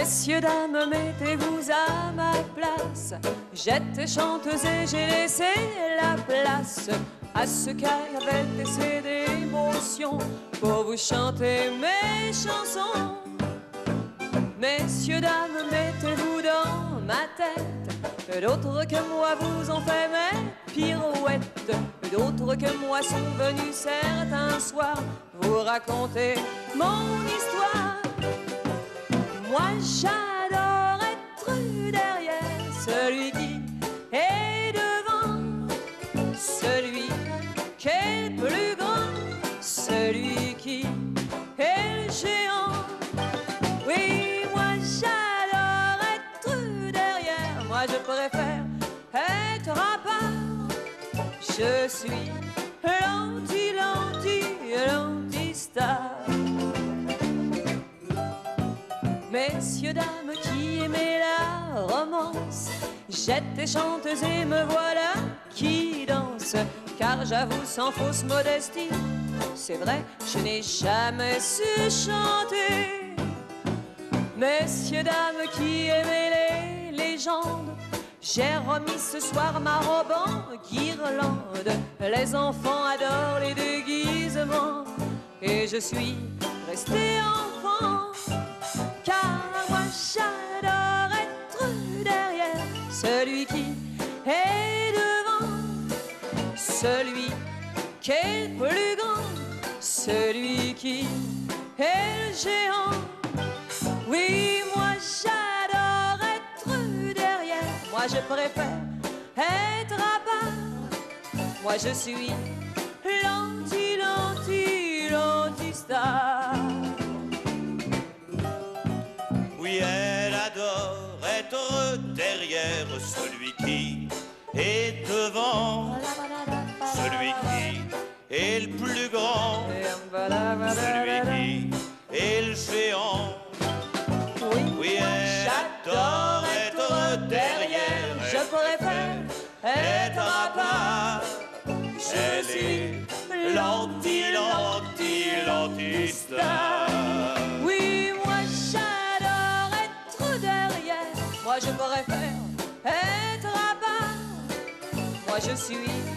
Messieurs, dames, mettez-vous à ma place. J'étais chanteuse et j'ai laissé la place à ce cœur avec assez d'émotion pour vous chanter mes chansons. Messieurs, dames, mettez-vous dans ma tête. D'autres que moi vous ont fait mes pirouettes. D'autres que moi sont venus certains soirs vous raconter mon histoire. Moi j'adore être derrière celui qui est devant, celui qui est le plus grand, celui qui est le géant. Oui, moi j'adore être derrière, moi je préfère être à part. Je suis l'anti-star. Messieurs, dames qui aimaient la romance, j'étais chanteuse et me voilà qui danse. Car j'avoue sans fausse modestie, c'est vrai, je n'ai jamais su chanter. Messieurs, dames qui aimaient les légendes, j'ai remis ce soir ma robe en guirlande. Les enfants adorent les déguisements et je suis restée enfant. Car moi j'adore être derrière celui qui est devant, celui qui est le plus grand, celui qui est le géant. Oui, moi j'adore être derrière, moi je préfère être à part. Moi je suis l'anti-star. Oui, elle adore être derrière celui qui est devant, celui qui est le plus grand, celui qui est le géant. Oui, elle adore être derrière, je préfère être à part. Elle est l'anti-star. Oui, moi j'adore être derrière, moi je préfère être à part. Moi je suis